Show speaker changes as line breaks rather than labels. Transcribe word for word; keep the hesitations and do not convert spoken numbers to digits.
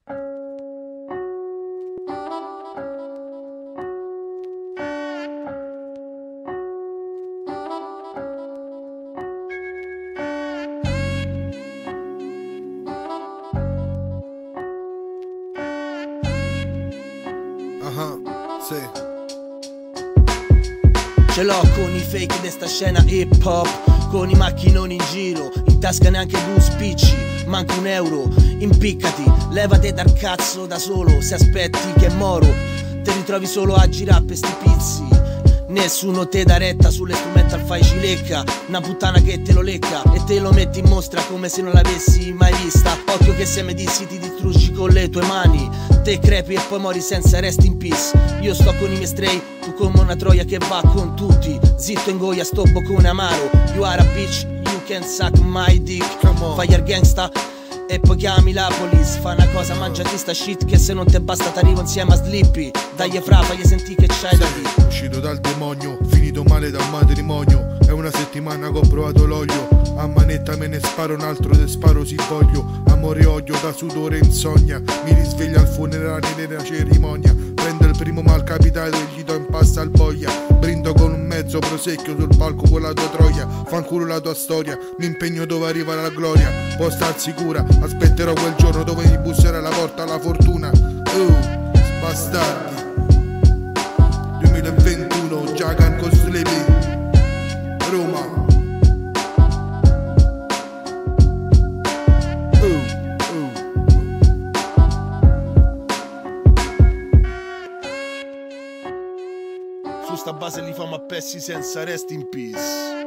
Uh-huh, sì.
Ce l'ho con i fake di sta scena hip hop, con i macchinoni in giro, in tasca neanche due spicci, manca un euro, impiccati, levate dal cazzo da solo, se aspetti che moro, te ritrovi solo a girare per sti pizzi. Nessuno te dà retta, sulle strumental fai cilecca, una puttana che te lo lecca e te lo metti in mostra come se non l'avessi mai vista. Occhio che se mi dissi ti distruggi con le tue mani, te crepi e poi mori senza rest in peace. Io sto con i miei stray, tu come una troia che va con tutti, zitto in goia sto boccone amaro. You are a bitch, you can suck my dick, fire gangsta e poi chiami la police. Fa una cosa, mangiati sta shit che se non te basta t'arrivo insieme a Slippy. Dagli fra, fagli senti che c'hai da dire.
Uscito dal demonio, finito male dal matrimonio, è una settimana che ho provato l'olio, a manetta me ne sparo un altro, te sparo si voglio. Amore e odio da sudore e insonnia, mi risveglio al funerale nella cerimonia. Prendo il primo mal capitato e gli do in pasta al boia. Brindo con un mezzo prosecchio sul palco con la tua troia. Fanculo la tua storia, mi impegno dove arriva la gloria. Può star sicura, aspetterò quel giorno dove mi busserà alla porta la fortuna. Oh, bastardi. duemilaventuno, Jagan con Sleepy, Roma.
Su sta base li famo a pezzi senza rest in peace.